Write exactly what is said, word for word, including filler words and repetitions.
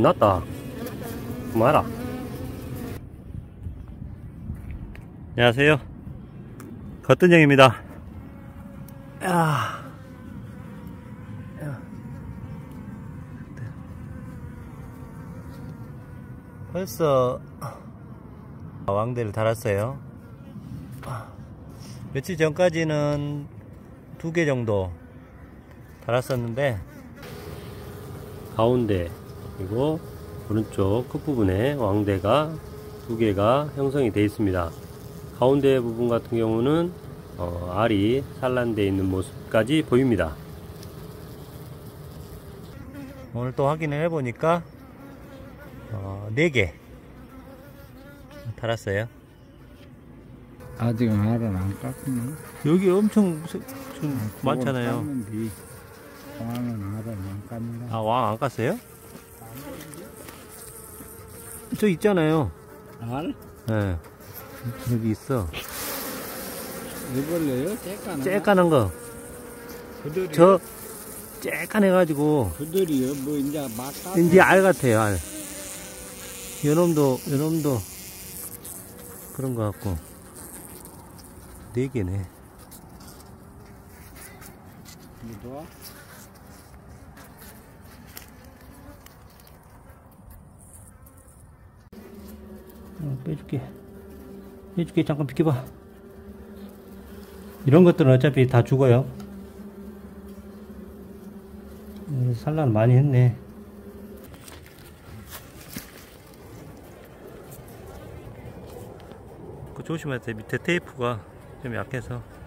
났다. 마라. 안녕하세요. 겉뜬형입니다. 야. 벌써 왕대를 달았어요. 며칠 전까지는 두 개 정도 달았었는데, 가운데 그리고 오른쪽 끝부분에 왕대가 두 개가 형성이 되어 있습니다. 가운데 부분 같은 경우는 어, 알이 산란되어 있는 모습까지 보입니다. 오늘 또 확인을 해보니까 어, 네 개 달았어요. 아직은 알은 안 깎네. 여기 엄청 좀 아, 많잖아요. 왕은 알은 안 깎네. 아, 왕 안 깠어요? 저 있잖아요. 알? 네. 여기 있어. 이걸로요? 쬐까는 쬐까는 거. 그들이요? 저 쬐까해가지고 그들이요? 뭐 이제 막 깎아. 이제 알 같아요, 알. 요놈도 요놈도 그런 거 같고. 네 개네. 이거? 어, 빼줄게. 빼줄게. 잠깐 비켜봐. 이런 것들은 어차피 다 죽어요. 산란 많이 했네. 그 조심해야 돼. 밑에 테이프가 좀 약해서.